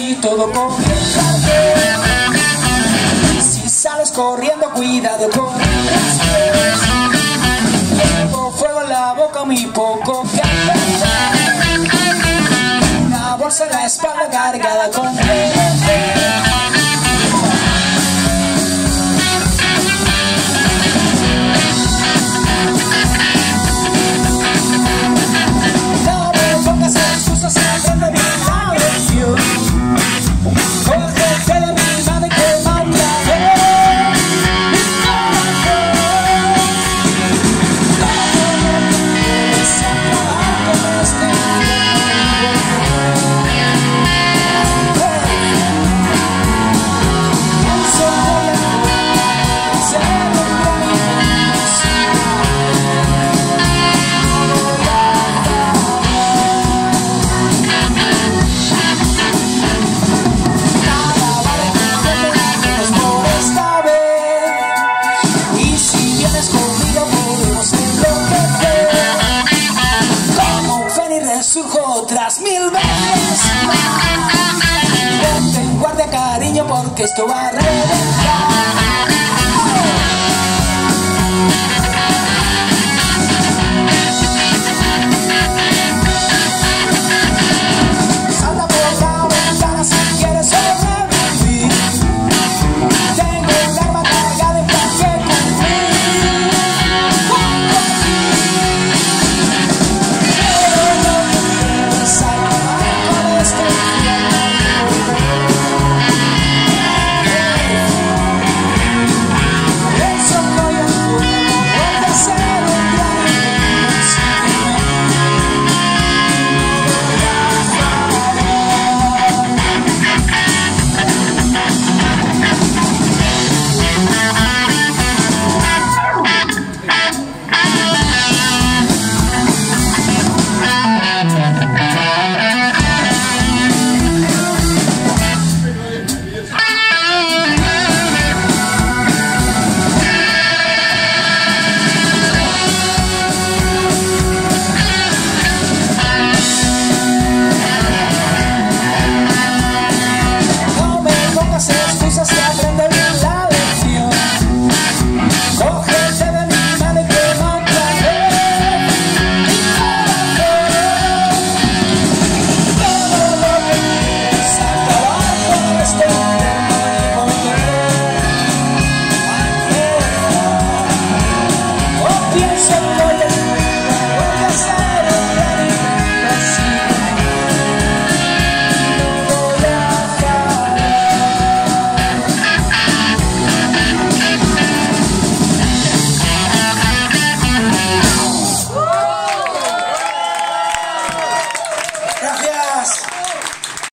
si todo comienza bien. Si sales corriendo, cuidado con los pies. Llevo fuego en la boca, muy poco que hacer. Una bolsa en la espalda cargada con surjo otras 1000 veces. Ponte en guardia, cariño, porque esto va a